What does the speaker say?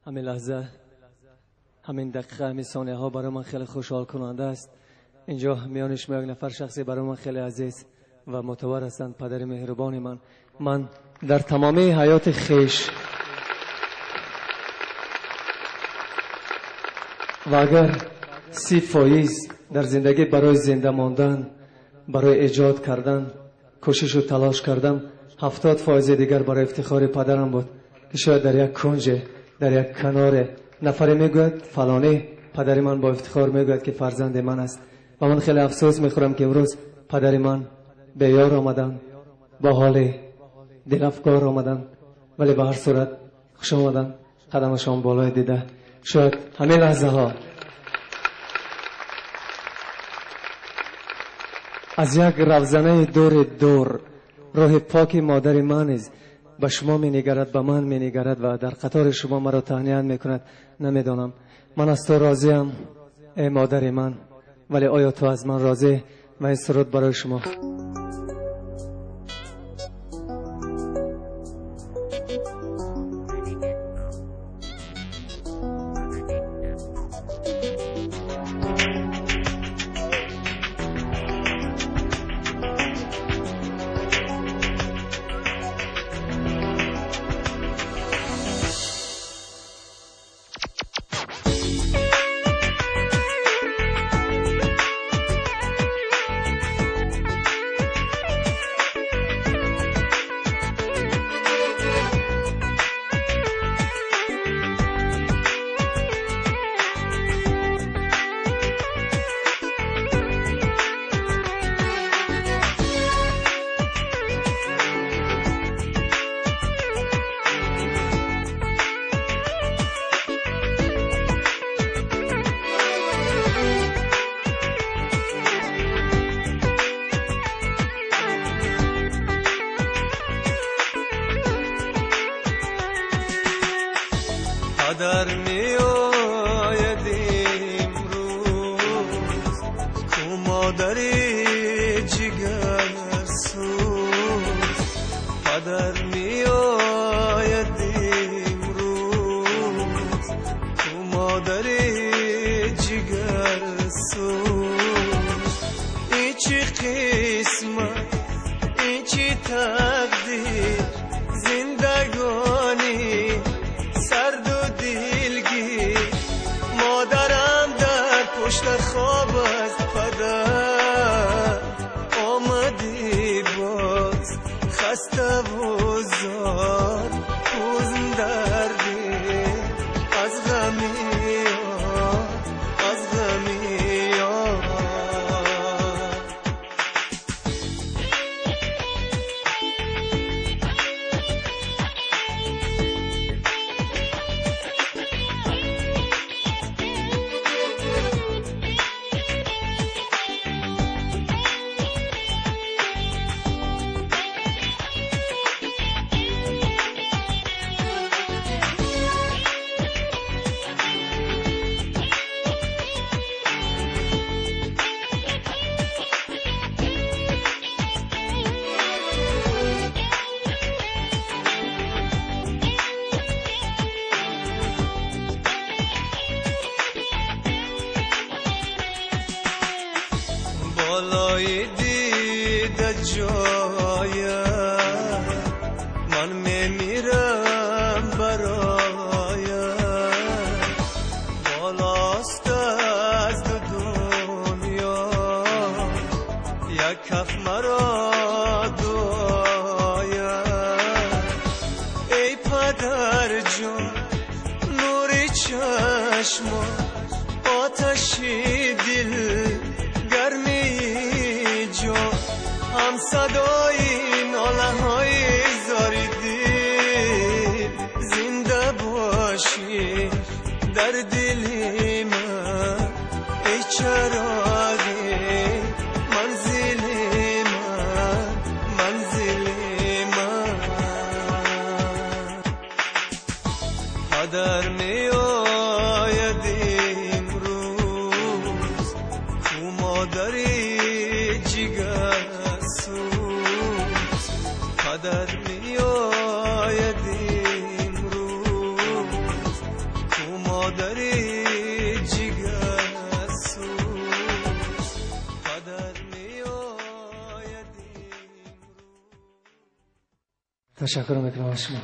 همین لحظه، همین دقیقه، همین ثانیه ها برای من خیلی خوشحال کننده است. اینجا میان شما یک نفر شخصی برای من خیلی عزیز و معتبر هستند، پدر مهربان من در تمام حیات خیش و اگر 30% در زندگی برای زنده ماندن، برای ایجاد کردن کوشش و تلاش کردم، 70% دیگر برای افتخار پدرم بود که شاید در یک کنج، در یک کنار نفری میگوید فلانی پدر من با افتخار میگوید که فرزند من است و من خیلی افسوس میخورم که امروز پدر من به یار آمدن، با حال دلافگار آمدن، ولی به هر صورت خوش آمدن، قدمشان بالای دیده. شاید همه لحظه ها از یک روزنه دور روح پاک مادر من است، به شما می نگرد، به من می نگرد و در قطار شما مرا تهنیت می کند. نمیدانم من از تو راضیم ای مادر من، ولی آیا تو از من راضی؟ و این سرود برای شما. در می آید امروز کو مادری جگر سوز، پدر می آید امروز کو مادری جگر سوز. این چی قسمت، این چی تقدیر، زندگانی سرد و دلگیر. مادرم در پشت خواب از پدر آمدی باز، خسته و زار پوزم دردی از غمی از غمی بالای دیده جایم من میمیرم برایم، بالاست از دنیا یک کف مرا دعایم. ای پدر جان نوری چشمان، آتشی دل، گرمی جان، هم صدای ناله های زاری دل. زنده باشی در دل من ای چراغ منزل من، منزل من. پدر می آید امروز کو مادری جگر سوز، پدر می آید امروز مادر جگرسوز پدر میآید. تشکر میکنم از شما.